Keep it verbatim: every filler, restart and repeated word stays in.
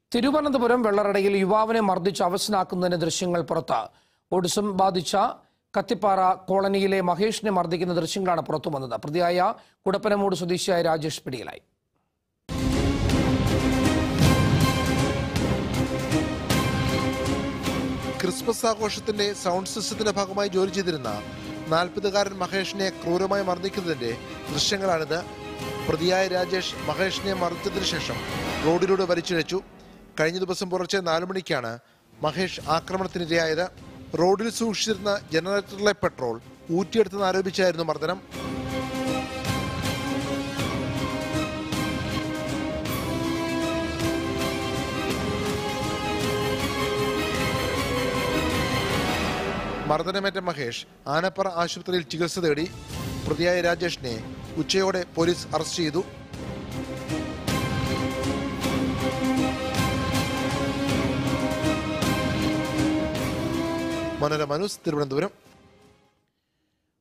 തിരുവനന്തപുരം വെള്ളറടയിൽ യുവാവിനെ മർദ്ദിച്ച് അവശനാക്കുന്നതിന്റെ ദൃശ്യങ്ങൾ പുറത്ത്. ഓട്ടിസം ബാധിച്ച കത്തിപ്പാറ കോളനിയിലെ മഹേഷിനെ മർദ്ദിക്കുന്ന ദൃശ്യങ്ങളാണ് പുറത്തുവന്നത്. പ്രതിയായ കുടപ്പനമൂട് സ്വദേശിയായ രാജേഷ് പിടിയിലായി. ക്രിസ്മസ് ആഘോഷത്തിന്റെ സൗണ്ട് സിസ്റ്റത്തിന്റെ ഭാഗമായി ജോലി ചെയ്തിരുന്ന നാൽപ്പതുകാരൻ മഹേഷിനെ ക്രൂരമായി മർദ്ദിക്കുന്നതിന്റെ ദൃശ്യങ്ങളാണിത്. പ്രതിയായ രാജേഷ് മഹേഷിനെ മർദ്ദിച്ചതിനു ശേഷം റോഡിലൂടെ വലിച്ചിഴച്ചു. കഴിഞ്ഞ ദിവസം പുലർച്ചെ നാലു മണിക്കാണ് മഹേഷ് ആക്രമണത്തിനിരയായത്. റോഡിൽ സൂക്ഷിച്ചിരുന്ന ജനറേറ്ററിലെ പെട്രോൾ ഊറ്റിയെടുത്തെന്ന് ആരോപിച്ചായിരുന്നു മർദ്ദനം. മർദ്ദനമേറ്റ മഹേഷ് ആനപ്പറ ആശുപത്രിയിൽ ചികിത്സ തേടി. പ്രതിയായ രാജേഷിനെ ഉച്ചയോടെ പോലീസ് അറസ്റ്റ് ചെയ്തു. മനോരമ ന്യൂസ്, തിരുവനന്തപുരം.